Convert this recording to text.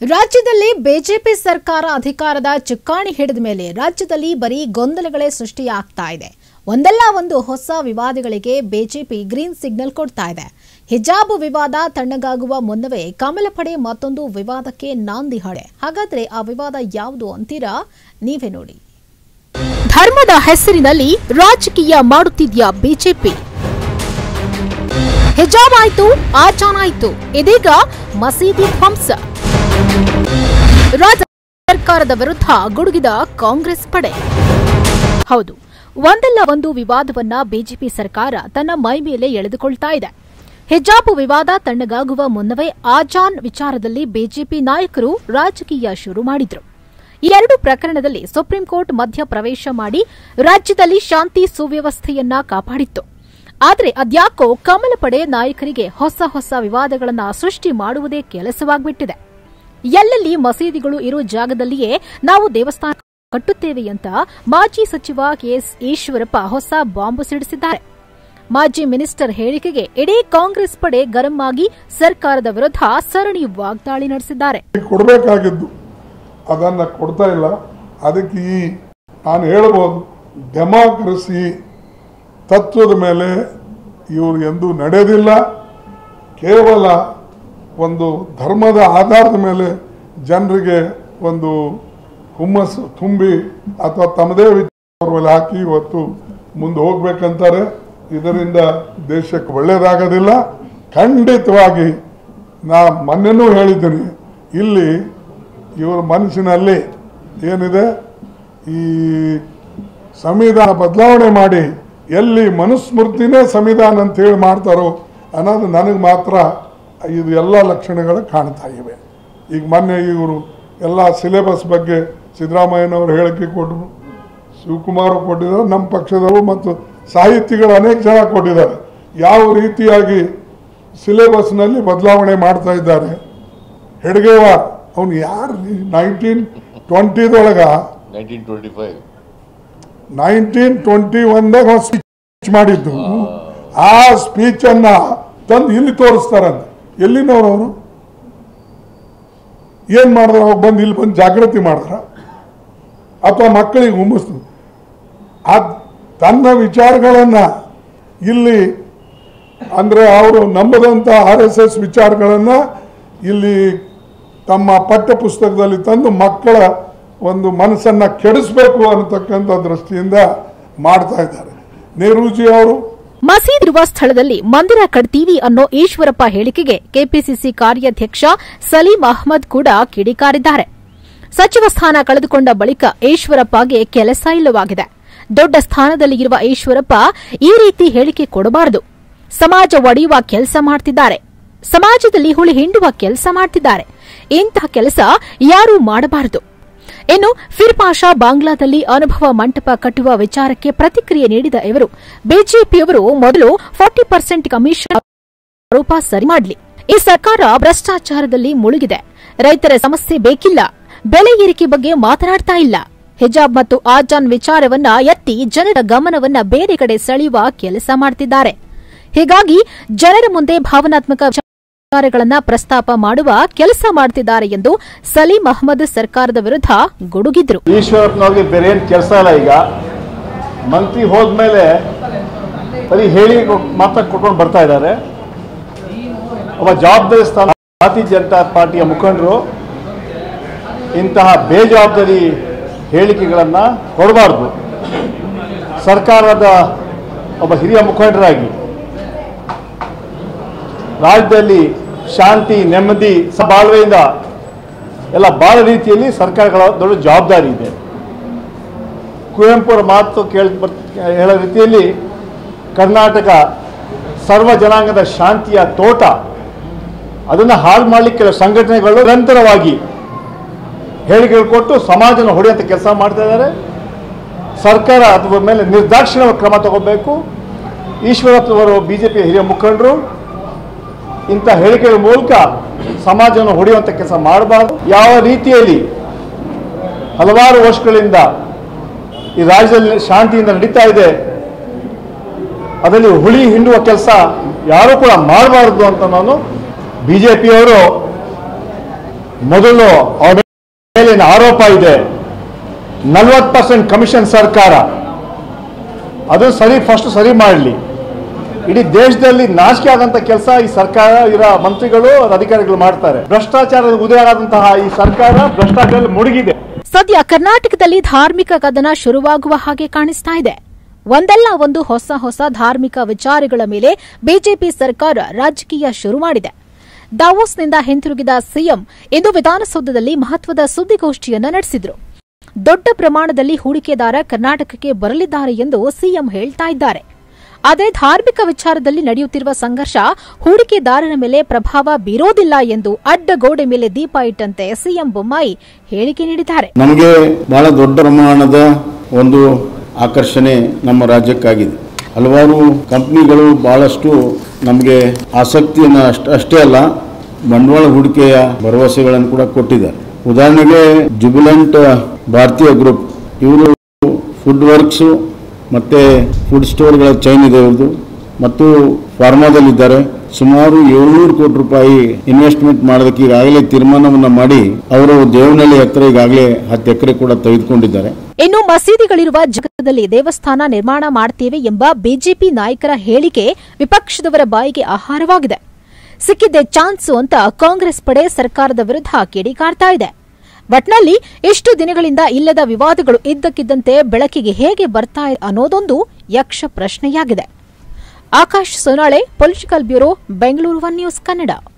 ರಾಜ್ಯದಲ್ಲಿ ಬಿಜೆಪಿ ಸರ್ಕಾರ ಅಧಿಕಾರದ ಚುಕ್ಕಾಣಿ ಹಿಡಿದ ಮೇಲೆ ರಾಜ್ಯದಲ್ಲಿ ಬರೀ ಗೊಂದಲಗಳೇ ಸೃಷ್ಟಿಯಾಗ್ತಾ ಇದೆ. ಒಂದಲ್ಲ ಒಂದು ಹೊಸ ವಿವಾದಗಳಿಗೆ ಬಿಜೆಪಿ ಗ್ರೀನ್ ಸಿಗ್ನಲ್ ಕೊಡ್ತಾ ಇದೆ. ಹಿಜಾಬ್ ವಿವಾದ ತಣ್ಣಗಾಗುವ ಮುನ್ನವೇ ಕಮಲ ಪಡೆ ಮತ್ತೊಂದು ವಿವಾದಕ್ಕೆ ನಾಂದಿ ಹಾಡೆ. ಹಾಗಾದ್ರೆ ಆ ವಿವಾದ ಯಾವುದು ಅಂತೀರಾ? ನೀವೇ ನೋಡಿ. ಧರ್ಮದ ಹೆಸರಿನಲ್ಲಿ ರಾಜಕೀಯ ಮಾಡುತ್ತಿದ್ಯಾ ಬಿಜೆಪಿ? ಹಿಜಾಬ್ ಆಯ್ತು, ಆಚಾನ ಆಯ್ತು, ಇದೀಗ ಮಸೀದಿ ಧ್ವಂಸ. ರಾಜ್ಯ ಸರ್ಕಾರದ ವಿರುದ್ಧ ಗುಡುಗಿದ ಕಾಂಗ್ರೆಸ್ ಪಡೆ. ಹೌದು, ಒಂದಲ್ಲ ಒಂದು ವಿವಾದವನ್ನ ಬಿಜೆಪಿ ಸರ್ಕಾರ ತನ್ನ ಮೈ ಮೇಲೆ ಎಳೆದುಕೊಳ್ತಾ ಇದೆ. ಹಿಜಾಬ್ ವಿವಾದ ತಣ್ಣಗಾಗುವ ಮುನ್ನವೇ ಆಜಾನ್ ವಿಚಾರದಲ್ಲಿ ಬಿಜೆಪಿ ನಾಯಕರು ರಾಜಕೀಯ ಶುರು ಮಾಡಿದ್ರು. ಈ ಎರಡು ಪ್ರಕರಣದಲ್ಲಿ ಸುಪ್ರೀಂ ಕೋರ್ಟ್ ಮಧ್ಯ ಪ್ರವೇಶ ಮಾಡಿ ರಾಜ್ಯದಲ್ಲಿ ಶಾಂತಿ ಸುವ್ಯವಸ್ಥೆಯನ್ನ ಕಾಪಾಡಿತ್ತು. ಆದರೆ ಅದ್ಯಾಕೋ ಕಮಲ ಪಡೆ ನಾಯಕರಿಗೆ ಹೊಸ ಹೊಸ ವಿವಾದಗಳನ್ನ ಸೃಷ್ಟಿ ಮಾಡುವುದೇ ಕೆಲಸವಾಗ್ಬಿಟ್ಟಿದೆ. ಎಲ್ಲೆಲ್ಲಿ ಮಸೀದಿಗಳು ಇರೋ ಜಾಗದಲ್ಲಿಯೇ ನಾವು ದೇವಸ್ಥಾನ ಕಟ್ಟುತ್ತೇವೆ ಅಂತ ಮಾಜಿ ಸಚಿವ ಕೆಎಸ್ ಈಶ್ವರಪ್ಪ ಹೊಸ ಬಾಂಬ್ ಸಿಡಿಸಿದ್ದಾರೆ. ಮಾಜಿ ಮಿನಿಸ್ಟರ್ ಹೇಳಿಕೆಗೆ ಇಡೀ ಕಾಂಗ್ರೆಸ್ ಪಡೆ ಗರಂ ಆಗಿ ಸರ್ಕಾರದ ವಿರುದ್ಧ ಸರಣಿ ವಾಗ್ದಾಳಿ ನಡೆಸಿದ್ದಾರೆ. ಕೊಡಬೇಕಾಗಿದ್ದು ಅದನ್ನ ಕೊಡ್ತಾ ಇಲ್ಲ. ಅದಕ್ಕೆ ನಾನು ಹೇಳಬಹುದು, ಡೆಮಾಕ್ರಸಿ ತತ್ವದ ಮೇಲೆ ಇವರು ಎಂದೂ ನಡೆದಿಲ್ಲ. ಕೇವಲ ಒಂದು ಧರ್ಮದ ಆಧಾರದ ಮೇಲೆ ಜನರಿಗೆ ಒಂದು ಹುಮ್ಮಸ್ಸು ತುಂಬಿ ಅಥವಾ ತಮ್ಮದೇ ವಿಚಾರ ಮೇಲೆ ಹಾಕಿ ಇವತ್ತು ಮುಂದೆ ಹೋಗ್ಬೇಕಂತಾರೆ. ಇದರಿಂದ ದೇಶಕ್ಕೆ ಒಳ್ಳೆಯದಾಗೋದಿಲ್ಲ. ಖಂಡಿತವಾಗಿ ನಾ ಮೊನ್ನೆನೂ ಹೇಳಿದ್ದೀನಿ, ಇಲ್ಲಿ ಇವರ ಮನಸ್ಸಿನಲ್ಲಿ ಏನಿದೆ, ಈ ಸಂವಿಧಾನ ಬದಲಾವಣೆ ಮಾಡಿ ಎಲ್ಲಿ ಮನುಸ್ಮೃತಿನೇ ಸಂವಿಧಾನ ಅಂತ ಹೇಳಿ ಮಾಡ್ತಾರೋ ಅನ್ನೋದು ನನಗೆ ಮಾತ್ರ ಇದು ಎಲ್ಲ ಲಕ್ಷಣಗಳು ಕಾಣ್ತಾ ಇವೆ. ಈಗ ಮೊನ್ನೆ ಇವರು ಎಲ್ಲ ಸಿಲೆಬಸ್ ಬಗ್ಗೆ ಸಿದ್ದರಾಮಯ್ಯನವರು ಹೇಳಿಕೆ ಕೊಟ್ಟರು, ಶಿವಕುಮಾರ್ ಕೊಟ್ಟಿದ್ದಾರೆ, ನಮ್ಮ ಪಕ್ಷದವರು ಮತ್ತು ಸಾಹಿತಿಗಳು ಅನೇಕ ಜನ ಕೊಟ್ಟಿದ್ದಾರೆ. ಯಾವ ರೀತಿಯಾಗಿ ಸಿಲೆಬಸ್ನಲ್ಲಿ ಬದಲಾವಣೆ ಮಾಡ್ತಾ ಇದ್ದಾರೆ. ಹೆಡ್ಗೇವಾರ್ ಅವನು ಯಾರು 1920 1921ದಾಗ ಸ್ಪೀಚ್ ಮಾಡಿದ್ದು. ಆ ಸ್ಪೀಚ್ ಅನ್ನ ತಂದು ಇಲ್ಲಿ ತೋರಿಸ್ತಾರಂತ. ಎಲ್ಲಿನವರು ಅವರು ಏನ್ ಮಾಡಿದ್ರ? ಅವಾಗ ಬಂದು ಇಲ್ಲಿ ಬಂದು ಜಾಗೃತಿ ಮಾಡಿದ್ರ ಅಥವಾ ಮಕ್ಕಳಿಗೆ ಹುಮ್ಮಿಸ್ತು? ತನ್ನ ವಿಚಾರಗಳನ್ನ ಇಲ್ಲಿ ಅಂದ್ರೆ ಅವರು ನಂಬದಂತ RSS ವಿಚಾರಗಳನ್ನ ಇಲ್ಲಿ ತಮ್ಮ ಪಠ್ಯ ಪುಸ್ತಕದಲ್ಲಿ ತಂದು ಮಕ್ಕಳ ಒಂದು ಮನಸ್ಸನ್ನ ಕೆಡಿಸಬೇಕು ಅನ್ನತಕ್ಕಂಥ ದೃಷ್ಟಿಯಿಂದ ಮಾಡ್ತಾ ಇದ್ದಾರೆ. ನೆಹರೂಜಿ ಅವರು ಮಸೀದಿ ಇರುವ ಸ್ಥಳದಲ್ಲಿ ಮಂದಿರ ಕಟ್ತೀವಿ ಅನ್ನೋ ಈಶ್ವರಪ್ಪ ಹೇಳಿಕೆಗೆ ಕೆಪಿಸಿಸಿ ಕಾರ್ಯಾಧ್ಯಕ್ಷ ಸಲೀಂ ಅಹ್ಮದ್ ಕೂಡ ಕಿಡಿಕಾರಿದ್ದಾರೆ. ಸಚಿವ ಸ್ಥಾನ ಕಳೆದುಕೊಂಡ ಬಳಿಕ ಈಶ್ವರಪ್ಪಗೆ ಕೆಲಸ ಇಲ್ಲವಾಗಿದೆ. ದೊಡ್ಡ ಸ್ಥಾನದಲ್ಲಿ ಇರುವ ಈಶ್ವರಪ್ಪ ಈ ರೀತಿ ಹೇಳಿಕೆ ಕೊಡಬಾರದು. ಸಮಾಜ ಒಡೆಯುವ ಕೆಲಸ ಮಾಡ್ತಿದ್ದಾರೆ, ಸಮಾಜದಲ್ಲಿ ಹುಳಿ ಹಿಂಡುವ ಕೆಲಸ ಮಾಡ್ತಿದ್ದಾರೆ. ಇಂತಹ ಕೆಲಸ ಯಾರೂ ಮಾಡಬಾರದು. ಇನ್ನು ಫಿರ್ಪಾಷಾ ಬಾಂಗ್ಲಾದಲ್ಲಿ ಅನುಭವ ಮಂಟಪ ಕಟ್ಟುವ ವಿಚಾರಕ್ಕೆ ಪ್ರತಿಕ್ರಿಯೆ ನೀಡಿದ ಇವರು, ಬಿಜೆಪಿಯವರು ಮೊದಲು 40% ಕಮಿಷನ್ ಆರೋಪ ಸರಿ ಮಾಡಲಿ. ಈ ಸರ್ಕಾರ ಭ್ರಷ್ಟಾಚಾರದಲ್ಲಿ ಮುಳುಗಿದೆ. ರೈತರ ಸಮಸ್ಯೆ ಬೇಕಿಲ್ಲ, ಬೆಲೆ ಏರಿಕೆ ಬಗ್ಗೆ ಮಾತನಾಡ್ತಾ ಇಲ್ಲ. ಹಿಜಾಬ್ ಮತ್ತು ಆಜಾನ್ ವಿಚಾರವನ್ನ ಎತ್ತಿ ಜನರ ಗಮನವನ್ನ ಬೇರೆ ಕಡೆ ಸೆಳೆಯುವ ಕೆಲಸ ಮಾಡ್ತಿದ್ದಾರೆ. ಹೀಗಾಗಿ ಜನರ ಮುಂದೆ ಭಾವನಾತ್ಮಕ ವಿಚಾರಗಳನ್ನ ಪ್ರಸ್ತಾಪ ಮಾಡುವ ಕೆಲಸ ಮಾಡ್ತಿದ್ದಾರೆ ಎಂದು ಸಲೀಂ ಅಹ್ಮದ್ ಸರ್ಕಾರದ ವಿರುದ್ಧ ಗುಡುಗಿದ್ರು. ಈಶ್ವರಪ್ಪನವ್ರಿಗೆ ಬೇರೆ ಏನು ಕೆಲಸ ಇಲ್ಲ. ಈಗ ಮಂತ್ರಿ ಹೋದ್ಮೇಲೆ ಬರೀ ಹೇಳಿ ಮಾತ್ರ ಕೊಟ್ಕೊಂಡು ಬರ್ತಾ ಇದ್ದಾರೆ. ಒಬ್ಬ ಜವಾಬ್ದಾರಿ ಸ್ಥಾನ ಭಾರತೀಯ ಜನತಾ ಪಾರ್ಟಿಯ ಮುಖಂಡರು ಇಂತಹ ಬೇಜವಾಬ್ದಾರಿ ಹೇಳಿಕೆಗಳನ್ನು ಕೊಡಬಾರ್ದು. ಸರ್ಕಾರದ ಒಬ್ಬ ಹಿರಿಯ ಮುಖಂಡರಾಗಿ ರಾಜ್ಯದಲ್ಲಿ ಶಾಂತಿ ನೆಮ್ಮದಿ ಬಾಳ್ವೆಯಿಂದ ಎಲ್ಲ ಬಾಳ ರೀತಿಯಲ್ಲಿ ಸರ್ಕಾರಗಳ ದೊಡ್ಡ ಜವಾಬ್ದಾರಿ ಇದೆ. ಕುವೆಂಪುರ ಮಾತು ಹೇಳೋ ರೀತಿಯಲ್ಲಿ ಕರ್ನಾಟಕ ಸರ್ವ ಜನಾಂಗದ ಶಾಂತಿಯ ತೋಟ. ಅದನ್ನು ಹಾಳು ಮಾಡಲಿಕ್ಕೆ ಕೆಲವು ಸಂಘಟನೆಗಳು ನಿರಂತರವಾಗಿ ಹೇಳಿಕೆಗಳು ಕೊಟ್ಟು ಸಮಾಜನ ಹೊಡೆಯುವಂಥ ಕೆಲಸ ಮಾಡ್ತಾ ಇದ್ದಾರೆ. ಸರ್ಕಾರ ಅದರ ಮೇಲೆ ನಿರ್ದಾಕ್ಷಿಣ್ಯ ಕ್ರಮ ತಗೋಬೇಕು. ಈಶ್ವರಪ್ಪನವರು ಬಿಜೆಪಿಯ ಹಿರಿಯ ಮುಖಂಡರು ಇಂಥ ಹೇಳಿಕೆಗಳ ಮೂಲಕ ಸಮಾಜವನ್ನು ಹೊಡೆಯುವಂಥ ಕೆಲಸ ಮಾಡಬಾರದು. ಯಾವ ರೀತಿಯಲ್ಲಿ ಹಲವಾರು ವರ್ಷಗಳಿಂದ ಈ ರಾಜ್ಯದಲ್ಲಿ ಶಾಂತಿಯಿಂದ ನಡೀತಾ ಇದೆ, ಅದರಲ್ಲಿ ಹುಳಿ ಹಿಂಡುವ ಕೆಲಸ ಯಾರೂ ಕೂಡ ಮಾಡಬಾರದು ಅಂತ ನಾನು ಬಿಜೆಪಿಯವರು ಮೊದಲು ಅವರ ಮೇಲಿನ ಆರೋಪ ಇದೆ 40% ಕಮಿಷನ್ ಸರ್ಕಾರ, ಅದು ಫಸ್ಟ್ ಸರಿ ಮಾಡಲಿ. ಇಡೀ ದೇಶದಲ್ಲಿ ನಾಚಿಕೆ ಆದಂತಹ ಕೆಲಸ ಈ ಸರ್ಕಾರ ಇರೋ ಮಂತ್ರಿಗಳು ಅಧಿಕಾರಿಗಳು ಮಾಡ್ತಾರೆ. ಭ್ರಷ್ಟಾಚಾರದ ಉದಯವಾದಂತಹ ಈ ಸರ್ಕಾರ ಭ್ರಷ್ಟಾಚಾರದಲ್ಲಿ ಮುಳುಗಿದೆ. ಸದ್ಯ ಕರ್ನಾಟಕದಲ್ಲಿ ಧಾರ್ಮಿಕ ಕದನ ಶುರುವಾಗುವ ಹಾಗೆ ಕಾಣಿಸ್ತಾ ಇದೆ. ಒಂದಲ್ಲ ಒಂದು ಹೊಸ ಧಾರ್ಮಿಕ ವಿಚಾರಗಳ ಮೇಲೆ ಬಿಜೆಪಿ ಸರ್ಕಾರ ರಾಜಕೀಯ ಶುರು ಮಾಡಿದೆ. ದಾವೋಸ್ನಿಂದ ಹಿಂತಿರುಗಿದ ಸಿಎಂ ಇಂದು ವಿಧಾನಸೌಧದಲ್ಲಿ ಮಹತ್ವದ ಸುದ್ದಿಗೋಷ್ಠಿಯನ್ನು ನಡೆಸಿದರು. ದೊಡ್ಡ ಪ್ರಮಾಣದಲ್ಲಿ ಹೂಡಿಕೆದಾರ ಕರ್ನಾಟಕಕ್ಕೆ ಬರಲಿದ್ದಾರೆ ಎಂದು ಸಿಎಂ ಹೇಳ್ತಾ ಇದ್ದಾರೆ. ಆದರೆ ಧಾರ್ಮಿಕ ವಿಚಾರದಲ್ಲಿ ನಡೆಯುತ್ತಿರುವ ಸಂಘರ್ಷ ಹೂಡಿಕೆದಾರರ ಮೇಲೆ ಪ್ರಭಾವ ಬೀರೋದಿಲ್ಲ ಎಂದು ಅಡ್ಡಗೋಡೆ ಮೇಲೆ ದೀಪ ಇಟ್ಟಂತೆ ಸಿಎಂ ಬೊಮ್ಮಾಯಿ ಹೇಳಿಕೆ ನೀಡಿದ್ದಾರೆ. ನಮಗೆ ಬಹಳ ದೊಡ್ಡ ಪ್ರಮಾಣದ ಒಂದು ಆಕರ್ಷಣೆ ನಮ್ಮ ರಾಜ್ಯಕ್ಕಾಗಿದೆ. ಹಲವಾರು ಕಂಪನಿಗಳು ಬಹಳಷ್ಟು ನಮಗೆ ಆಸಕ್ತಿಯನ್ನು ಅಷ್ಟೇ ಅಲ್ಲ, ಬಂಡವಾಳ ಹೂಡಿಕೆಯ ಭರವಸೆಗಳನ್ನು ಕೂಡ ಕೊಟ್ಟಿದ್ದಾರೆ. ಉದಾಹರಣೆಗೆ ಜುಬಿಲೆಂಟ್ ಭಾರತೀಯ ಗ್ರೂಪ್, ಇವರು ಫುಡ್ ವರ್ಕ್ಸ್ ಮತ್ತೆ ಫುಡ್ ಸ್ಟೋರ್ಗಳ ಚೈನ್ ಇದೆ ಇವ್ರದ್ದು, ಮತ್ತು ಫಾರ್ಮಾದಲ್ಲಿದ್ದಾರೆ. ಸುಮಾರು 700 ಕೋಟಿ ರೂಪಾಯಿ ಇನ್ವೆಸ್ಟ್ಮೆಂಟ್ ಮಾಡೋದಕ್ಕೆ ಈಗಾಗಲೇ ತೀರ್ಮಾನವನ್ನು ಮಾಡಿ ಅವರು ದೇವನಹಳ್ಳಿ ಹತ್ತಿರ ಈಗಾಗಲೇ 10 ಎಕರೆ ಕೂಡ ತೆಗೆದುಕೊಂಡಿದ್ದಾರೆ. ಇನ್ನು ಮಸೀದಿಗಳಿರುವ ಜಾಗದಲ್ಲಿ ದೇವಸ್ಥಾನ ನಿರ್ಮಾಣ ಮಾಡುತ್ತೇವೆ ಎಂಬ ಬಿಜೆಪಿ ನಾಯಕರ ಹೇಳಿಕೆ ವಿಪಕ್ಷದವರ ಬಾಯಿಗೆ ಆಹಾರವಾಗಿದೆ. ಸಿಕ್ಕಿದ್ದೆ ಚಾನ್ಸು ಅಂತ ಕಾಂಗ್ರೆಸ್ ಪಡೆ ಸರ್ಕಾರದ ವಿರುದ್ಧ ಕಿಡಿಕಾರ್ತಾ ಇದೆ. ಒಟ್ನಲ್ಲಿ ಇಷ್ಟು ದಿನಗಳಿಂದ ಇಲ್ಲದ ವಿವಾದಗಳು ಇದ್ದಕ್ಕಿದ್ದಂತೆ ಬೆಳಕಿಗೆ ಹೇಗೆ ಬರ್ತಾ ಅನ್ನೋದೊಂದು ಯಕ್ಷ ಪ್ರಶ್ನೆಯಾಗಿದೆ. Akash Sonale, political bureau, Bengaluru 1 news Kannada.